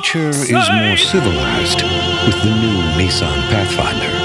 nature is more civilized with the new Nissan Pathfinder.